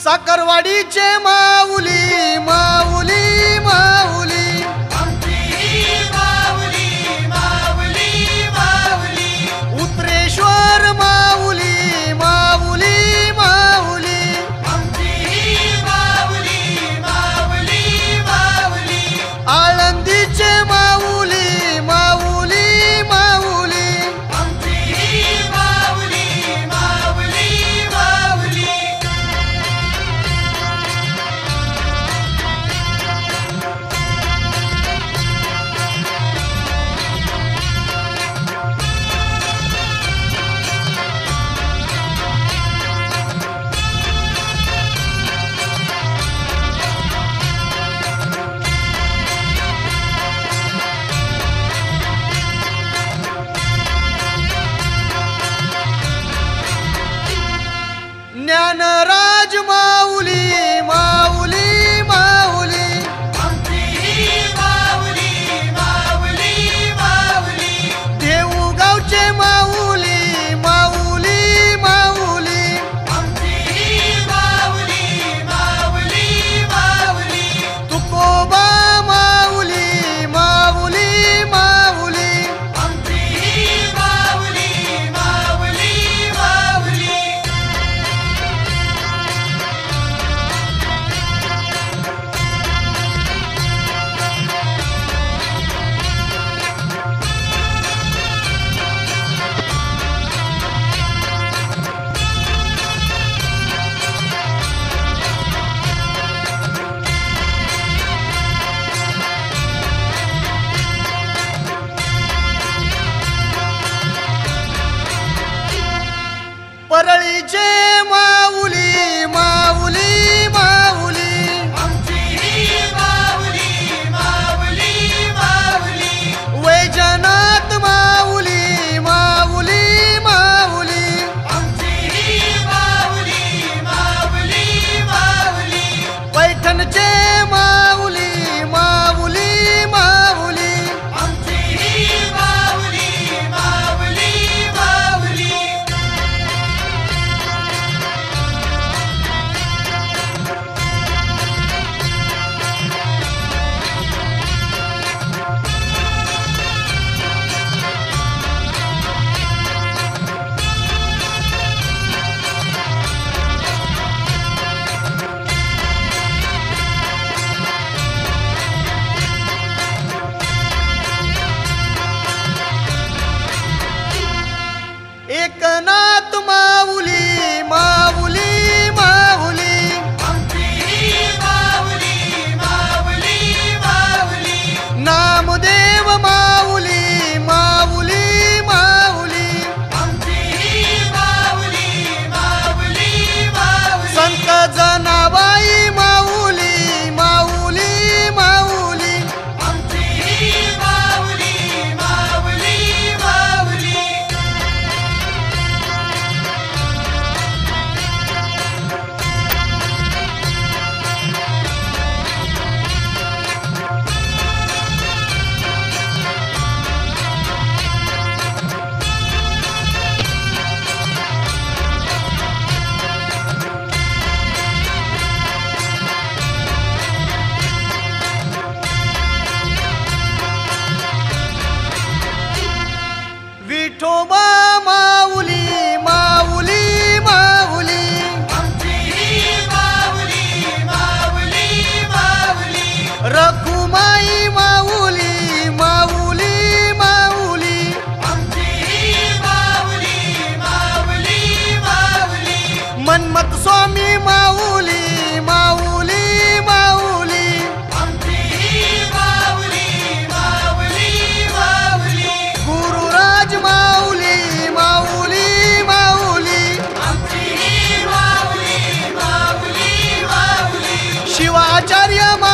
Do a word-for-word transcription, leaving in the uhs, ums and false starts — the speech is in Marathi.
साखरवाडीचे माऊली माऊली माऊली आमची माऊली माऊली माऊली उत्रेश्वर माऊली माऊली माऊली आमची माऊली माऊली माऊली आळंदीचे माऊली माऊली माऊली आमची माऊली माऊली माऊली ज्ञानराज माऊली माऊली माऊली आमची माऊली माऊली माऊली देऊगावचे माऊली माऊली माऊली आमची माऊली माऊली माऊली तुकोबा माऊली माऊली माऊली आमची माऊली माऊली माऊली परळीचे माऊली माऊली माऊली आमची माऊली माऊली माऊली वैजनाथ माऊली माऊली माऊली आमची माऊली माऊली माऊली पैठणचे माऊली माऊली माऊली आमची माऊली माऊली माऊली एकनाथ माऊली माऊली माऊली आमची माऊली माऊली माऊली नामदेव माऊली माऊली माऊली आमची माऊली माऊली माऊली संत जनाबाई माऊली माऊली माऊली आमची माऊली माऊली माऊली विठोबा माऊली माऊली माऊली आमची माऊली माऊली माऊली रखुमाई माऊली माऊली माऊली आमची माऊली माऊली माऊली मन्मथ स्वामी माऊली माऊली माऊली आमची माऊली माऊली माऊली गुरुराज माऊली माऊली माऊली आमची माऊली माऊली माऊली शिवाचार्य